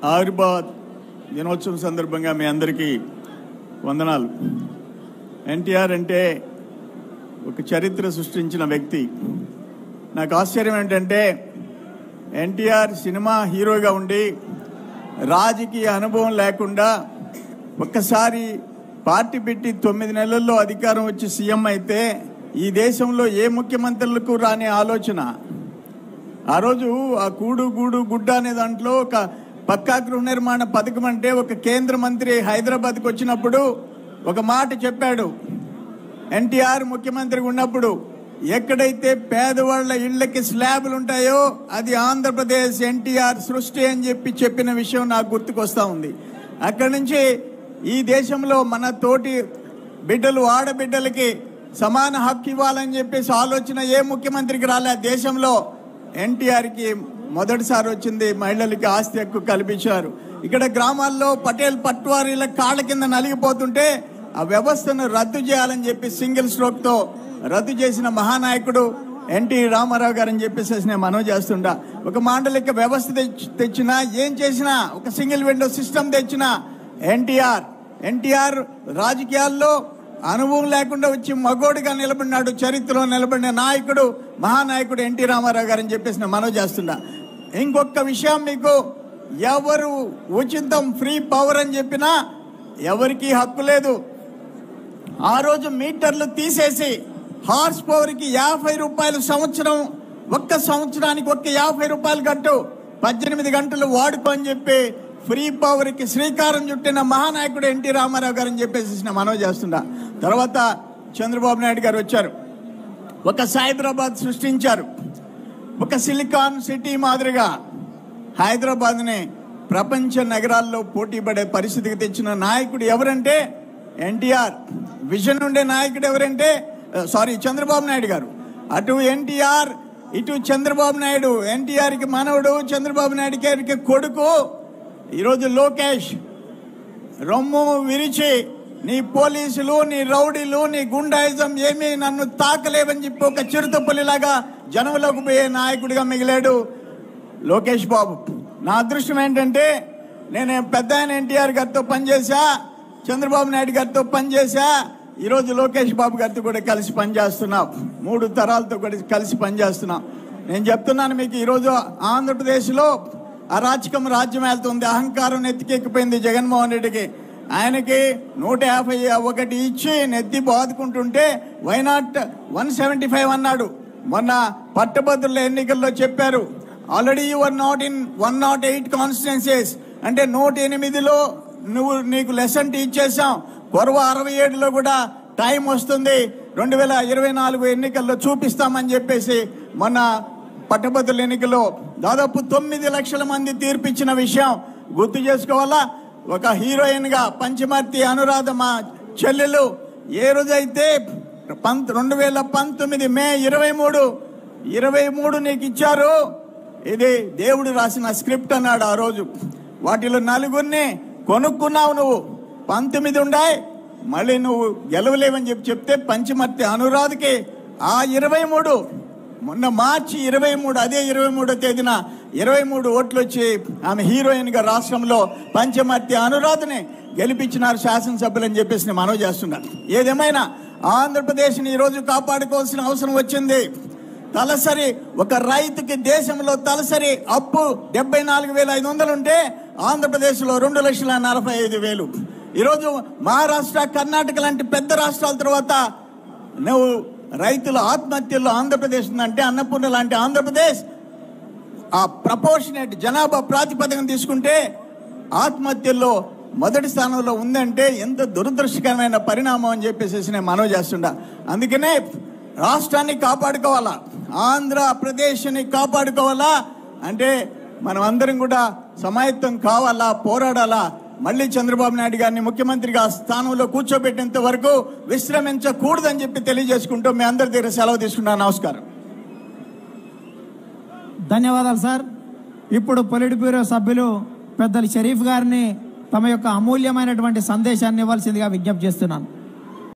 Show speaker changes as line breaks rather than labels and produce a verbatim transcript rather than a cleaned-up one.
ఆవిర్భావ దినోత్సవం సందర్భంగా మీ అందరికీ వందనాలు. ఎన్టీఆర్ అంటే ఒక చరిత్ర సృష్టించిన వ్యక్తి. నాకు ఆశ్చర్యం ఏంటంటే ఎన్టీఆర్ సినిమా హీరోగా ఉండి రాజకీయ అనుభవం లేకుండా ఒక్కసారి పార్టీ పెట్టి తొమ్మిది నెలల్లో అధికారం వచ్చి సీఎం అయితే ఈ దేశంలో ఏ ముఖ్యమంత్రులకు రాని ఆలోచన. ఆ రోజు ఆ కూడు గూడు గుడ్డ అనే దాంట్లో ఒక పక్కా గృహ నిర్మాణ పథకం అంటే ఒక కేంద్ర మంత్రి హైదరాబాద్కి వచ్చినప్పుడు ఒక మాట చెప్పాడు. ఎన్టీఆర్ ముఖ్యమంత్రిగా ఉన్నప్పుడు ఎక్కడైతే పేదవాళ్ల ఇళ్లకి స్లాబులు ఉంటాయో అది ఆంధ్రప్రదేశ్ ఎన్టీఆర్ సృష్టి అని చెప్పి చెప్పిన విషయం నాకు గుర్తుకొస్తా ఉంది. అక్కడి నుంచి ఈ దేశంలో మన తోటి బిడ్డలు ఆడబిడ్డలకి సమాన హక్కు ఇవ్వాలని చెప్పేసి ఆలోచన ఏ ముఖ్యమంత్రికి రాలే. దేశంలో ఎన్టీఆర్కి మొదటిసారి వచ్చింది. మహిళలకి ఆస్తి హక్కు కల్పించారు. ఇక్కడ గ్రామాల్లో పటేల్ పట్వారీల కాళ్ళ కింద నలిగిపోతుంటే ఆ వ్యవస్థను రద్దు చేయాలని చెప్పి సింగిల్ స్ట్రోక్ తో రద్దు చేసిన మహానాయకుడు ఎన్టీ రామారావు గారు అని చెప్పేసి నేను మనవి చేస్తుంటా. ఒక మాండలిక వ్యవస్థ తెచ్చినా ఏం చేసినా ఒక సింగిల్ విండో సిస్టమ్ తెచ్చినా ఎన్టీఆర్ ఎన్టీఆర్ రాజకీయాల్లో అనుభవం లేకుండా వచ్చి మగోడిగా నిలబడినాడు. చరిత్రలో నిలబడిన నాయకుడు మహానాయకుడు ఎన్టీ రామారావు గారు అని చెప్పేసి నేను మనవి చేస్తున్నా. ఇంకొక విషయం, మీకు ఎవరు ఉచితం ఫ్రీ పవర్ అని చెప్పినా ఎవరికి హక్కు లేదు. ఆ రోజు మీటర్లు తీసేసి హార్స్ పవర్ కి యాభై రూపాయలు సంవత్సరం, ఒక్క సంవత్సరానికి ఒక్క యాభై రూపాయలు కట్టు, పద్దెనిమిది గంటలు వాడుకో అని చెప్పి ఫ్రీ పవర్ కి శ్రీకారం చుట్టిన మహానాయకుడు ఎన్టీ రామారావు గారు అని చెప్పేసి మనవి చేస్తున్నా. తర్వాత చంద్రబాబు నాయుడు గారు వచ్చారు. ఒక హైదరాబాద్ సృష్టించారు. ఒక సిలికాన్ సిటీ మాదిరిగా హైదరాబాద్ ని ప్రపంచ నగరాల్లో పోటీ పడే పరిస్థితికి తెచ్చిన నాయకుడు ఎవరంటే ఎన్టీఆర్. విజన్ ఉండే నాయకుడు ఎవరంటే సారీ చంద్రబాబు నాయుడు గారు. అటు ఎన్టీఆర్ ఇటు చంద్రబాబు నాయుడు. ఎన్టీఆర్ కి మనవడు, చంద్రబాబు నాయుడు గారికి కొడుకు. ఈరోజు లోకేష్ రొమ్ము విరిచి నీ పోలీసులు, నీ రౌడీలు, నీ గుండాయిజం ఏమీ నన్ను తాకలేవని చెప్పి ఒక చిరుతపులిలాగా జనంలోకి పోయే నాయకుడిగా మిగిలాడు లోకేష్ బాబు. నా అదృష్టం ఏంటంటే నేను పెద్ద ఆయన ఎన్టీఆర్ గారితో పనిచేశా, చంద్రబాబు నాయుడు గారితో పనిచేశా, ఈరోజు లోకేష్ బాబు గారితో కూడా కలిసి పనిచేస్తున్నాం. మూడు తరాలతో కూడా కలిసి పనిచేస్తున్నాం. నేను చెప్తున్నాను మీకు, ఈరోజు ఆంధ్రప్రదేశ్లో అరాచకం రాజ్యం వెళ్తుంది. అహంకారం నెత్తికెక్కిపోయింది జగన్మోహన్ రెడ్డికి. ఆయనకి నూట యాభై ఒకటి ఇచ్చి నెత్తి బాదుకుంటుంటే వైనాట్ వన్ సెవెంటీ ఫైవ్ అన్నాడు. మొన్న పట్టభద్రుల ఎన్నికల్లో చెప్పారు, already you are not in one not eight constituencies అంటే నూట ఎనిమిదిలో నువ్వు నీకు లెసన్ టీచ్ చేసాం. కొరవ అరవై ఏడులో కూడా టైం వస్తుంది, రెండు వేల ఇరవై నాలుగు ఎన్నికల్లో చూపిస్తామని చెప్పేసి మొన్న పట్టభద్రుల ఎన్నికల్లో దాదాపు తొమ్మిది లక్షల మంది తీర్పిచ్చిన విషయం గుర్తు చేసుకోవాలా. ఒక హీరోయిన్ గా పంచమర్తి అనురాధ మా చెల్లెలు ఏ రోజైతే రెండు వేల పంతొమ్మిది మే ఇరవై మూడు ఇరవై మూడు నీకు ఇచ్చారు, ఇది దేవుడు రాసిన స్క్రిప్ట్ అన్నాడు ఆ రోజు. వాటిలో నలుగురిని కొనుక్కున్నావు నువ్వు, పంతొమ్మిది ఉండాయి, మళ్ళీ నువ్వు గెలవలేవని చెప్పి చెప్తే పంచమర్తి అనురాధకి ఆ ఇరవై మూడు మొన్న మార్చి ఇరవై మూడు అదే ఇరవై మూడో తేదీన ఇరవై మూడు ఓట్లు వచ్చి ఆమె హీరోయిన్ గా రాష్ట్రంలో పంచమర్తి అనురాధని గెలిపించినారు శాసనసభ్యులు అని చెప్పేసి నేను మనవి చేస్తున్నాను. ఏదేమైనా ఆంధ్రప్రదేశ్ ని ఈ రోజు కాపాడుకోవాల్సిన అవసరం వచ్చింది. తలసరి ఒక రైతుకి దేశంలో తలసరి అప్పు డెబ్బై నాలుగు వేల ఐదు వందలు ఉంటే ఆంధ్రప్రదేశ్ లో రెండు లక్షల నలభై ఐదు వేలు. ఈరోజు మహారాష్ట్ర, కర్ణాటక లాంటి పెద్ద రాష్ట్రాల తర్వాత నువ్వు రైతుల ఆత్మహత్యల్లో ఆంధ్రప్రదేశ్ ఉందంటే అన్నపూర్ణ లాంటి ఆంధ్రప్రదేశ్ ఆ ప్రపోర్షనేట్ జనాభా ప్రాతిపదికన తీసుకుంటే ఆత్మహత్యల్లో మొదటి స్థానంలో ఉందంటే ఎంత దురదృష్టకరమైన పరిణామం అని చెప్పేసి నేను మనవి చేస్తుండా. అందుకనే రాష్ట్రాన్ని కాపాడుకోవాలా, ఆంధ్రప్రదేశ్ని కాపాడుకోవాలా అంటే మనం అందరం కూడా సమాయత్తం కావాలా, పోరాడాలా. మళ్ళీ చంద్రబాబు నాయుడు గారిని ముఖ్యమంత్రిగా స్థానంలో కూర్చోబెట్టేంత వరకు విశ్రమించకూడదని చెప్పి తెలియజేసుకుంటూ మీ అందరి దగ్గర సెలవు తీసుకుంటాను. నమస్కారం.
ధన్యవాదాలు సార్. ఇప్పుడు పొలిట్ బ్యూరో సభ్యులు పెద్దలు షరీఫ్ గారిని తమ యొక్క అమూల్యమైనటువంటి సందేశాన్ని ఇవ్వాల్సిందిగా విజ్ఞప్తి చేస్తున్నాను.